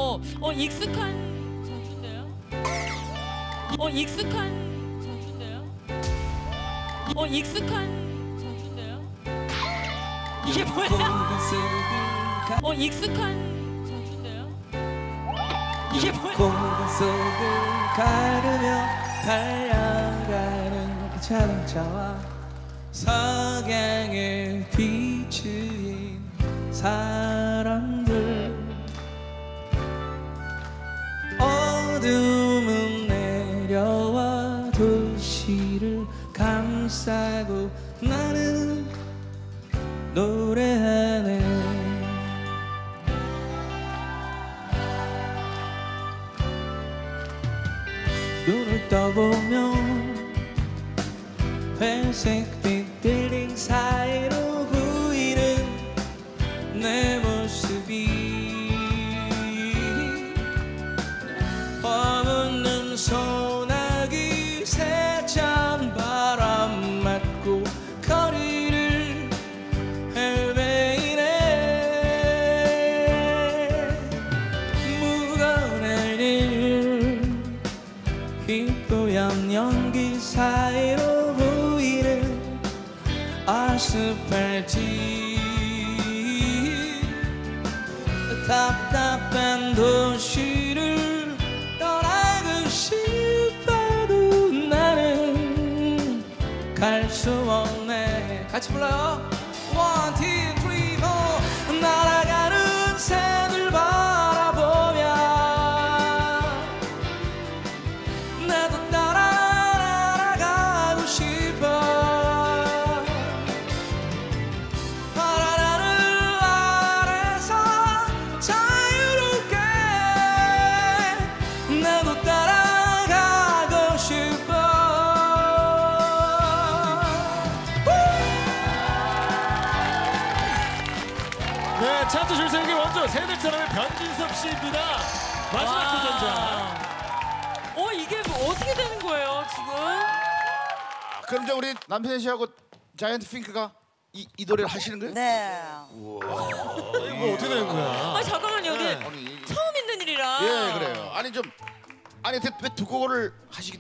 익숙한 전주인데요. 익숙한 전주인데요. 익숙한 전주인데요. 이게 뭐야? 익숙한 전주인데요. 이게 뭐야? 공간 속을 가르며 달려가는 그 자동차와 석양에 비추인 사람들, 어둠은 내려와 도시를 감싸고 나는 노래하네. 눈을 떠보면 회색빛 빌딩 사이로 보이는 내 모습이 허묻는 소나기 새찬 바람 맞고 거리를 헤매이네. 묵어내릴 희뿌연 연기 사이로 보이는 아스팔트, 답답한 도시를 떠나고 싶어도 나는 갈 수 없네. 같이 불러요. 1, 2, 3, 4. 날아가는 새들 바라보며 나도 따라 날아가고 싶어. 파란 하늘 아래서 자유롭게 나도 따라가고 싶어. 네, 차트 줄세우기 원조 새들처럼의 변진섭 씨입니다. 마지막 도전자. 이게 뭐 어떻게 되는 거예요 지금? 그럼 이제 우리 남편 씨하고 자이언트 핑크가 이 노래를 하시는 거예요? 네. 이거 어떻게 되는 거야? 잠깐만요. 이게 아니, 처음 있는 일이라. 예, 그래요. 아니 왜 두 곡을 하시게